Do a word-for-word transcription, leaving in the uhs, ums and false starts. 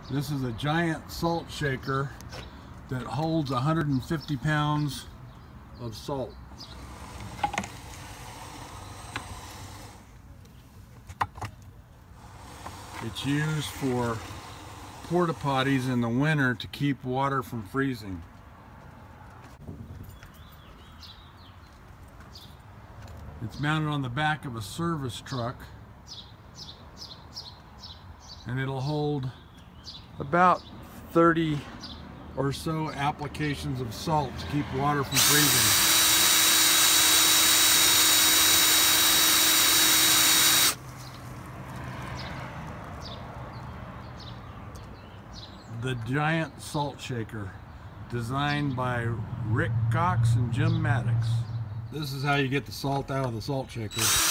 This is a giant salt shaker that holds one hundred fifty pounds of salt. It's used for porta-potties in the winter to keep water from freezing. It's mounted on the back of a service truck, and it'll hold about thirty or so applications of salt to keep water from freezing. The giant salt shaker, designed by Rick Cox and Jim Maddox. This is how you get the salt out of the salt shaker.